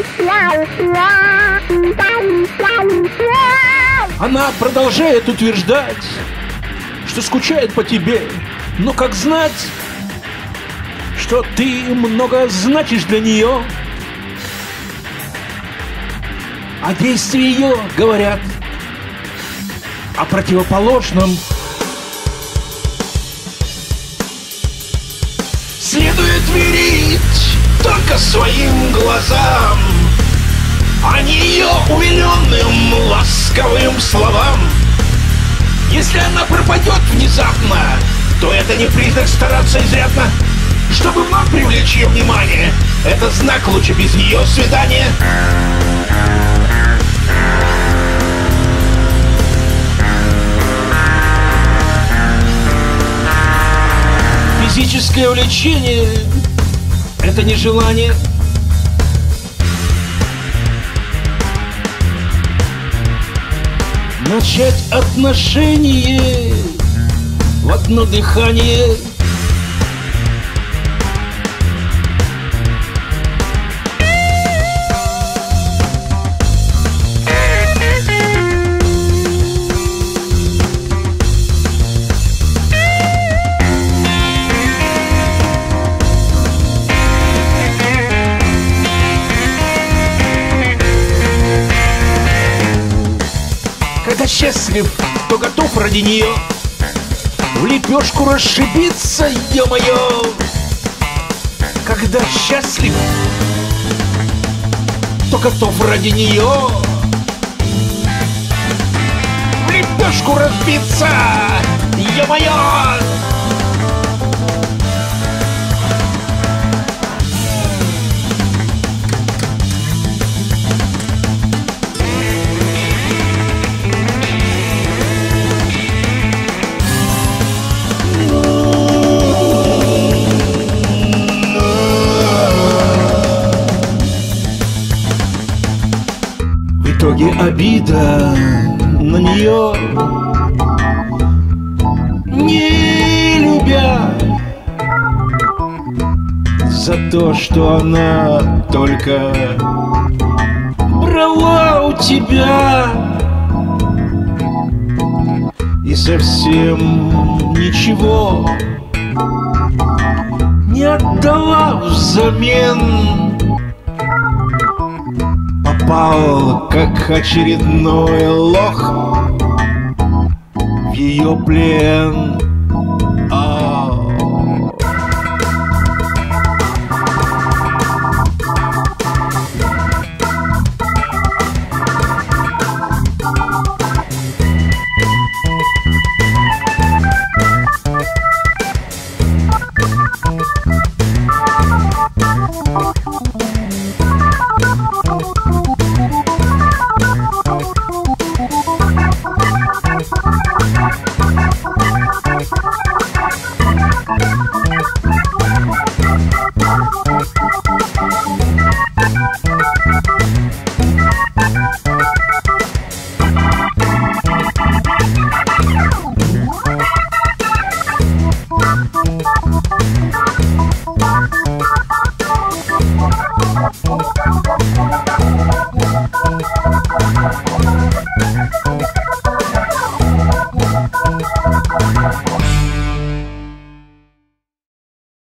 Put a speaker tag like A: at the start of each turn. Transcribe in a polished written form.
A: Она продолжает утверждать, что скучает по тебе, но как знать, что ты много значишь для нее, а действия ее говорят о противоположном.
B: Следует верить только своим глазам, а не ее умиленным ласковым словам. Если она пропадет внезапно, то это не признак стараться изрядно. Чтобы вновь привлечь ее внимание, это знак лучше без нее свидания.
A: Физическое влечение — это не желание. Начать отношения в одно дыхание. Когда счастлив, то готов ради нее в лепешку расшибиться, ё-моё. Когда счастлив, то готов ради нее в лепешку разбиться, ё-моё. В итоге обида на нее, не любя, за то, что она только брала у тебя и совсем ничего не отдала взамен. Попал, как очередной лох, в ее плен.
C: Oh,